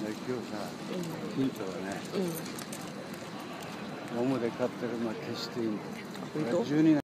今日さ、ヒントはね、オウムで飼ってるのは決していいんだよ。 本当？ 12